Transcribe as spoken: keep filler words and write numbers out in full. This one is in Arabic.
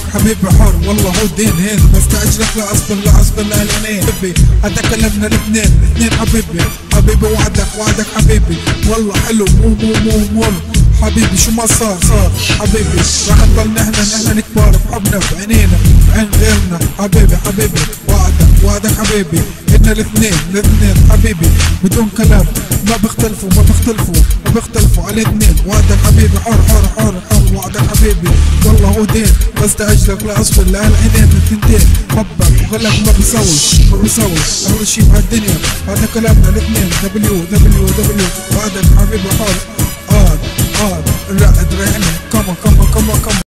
حبيبي حر والله هو الدين هين، بستأجرك لأصبر لأصبر لهالعينين حبيبي هذا كلامنا الاثنين الاثنين حبيبي حبيبي وعدك وعدك حبيبي والله حلو مو مو مو مر حبيبي شو ما صار صار حبيبي راح نضل نحن نحن نكبر بحبنا بعينينا بعين غيرنا حبيبي حبيبي وعدك وعدك حبيبي إحنا الاثنين الاثنين حبيبي بدون كلام ما بيختلفوا ما بيختلفوا ما بيختلفوا على الاثنين وعدك حبيبي حر حر حر حر وعدك حبيبي والله هو دين بستأجرك لأصبر لهالعينين الثنتين حبك وغلك ما بيسوي ما بيسوي أول شي بهالدنيا هذا كلامنا الاثنين دبليو دبليو دبليو وعدك حبيبي حر آه آه لا ادري عني كما كما كما كما